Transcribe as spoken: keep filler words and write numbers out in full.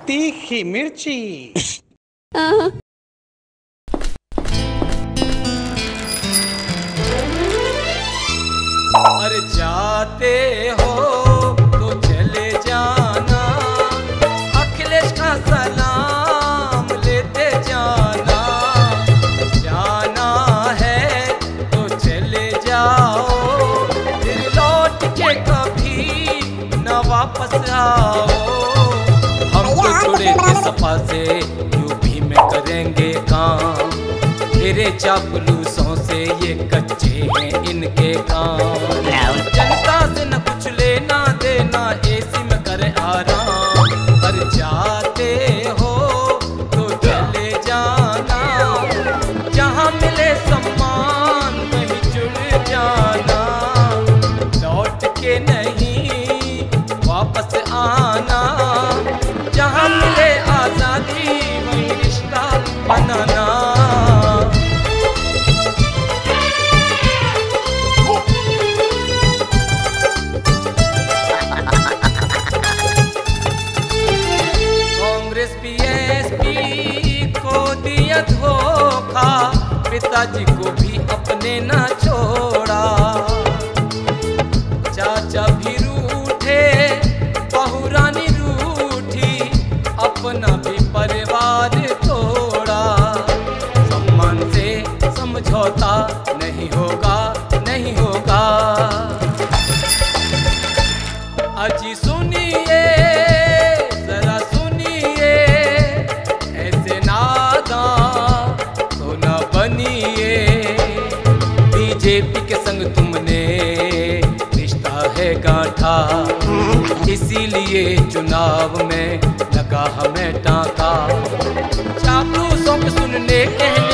तीखी मिर्ची। अरे जाते हो तो चले जाना, अखिलेश का सलाम लेते जाना। जाना है तो चले जाओ, फिर लौट के कभी न वापस आओ। हम तो जुड़े थे सपा से, यूपी में करेंगे काम। तेरे चापलूसों से ये कच्चे हैं इनके काम। जनता से न कुछ लेना देना, एसी में करे आराम। पर जाते हो तो चले जाना, जहाँ मिले सम्मान वहीं जुड़ जाना। लौट के नहीं वापस आना, जहाँ मिले आजादी वहीं रिश्ता बनाना। धोखा पिताजी को भी अपने ना छोड़ा। चाचा भी रूठे, बहू रानी रूठी, अपना भी परिवार तोड़ा। सम्मान से समझौता नहीं होगा, नहीं होगा। अजी सुनिए जरा सुनिए, ऐसे नादा तो न बनिए। बीजेपी के संग तुमने रिश्ता है गांठा, इसीलिए चुनाव में लगा हमें टांका। चापलूसों के सुनने कहने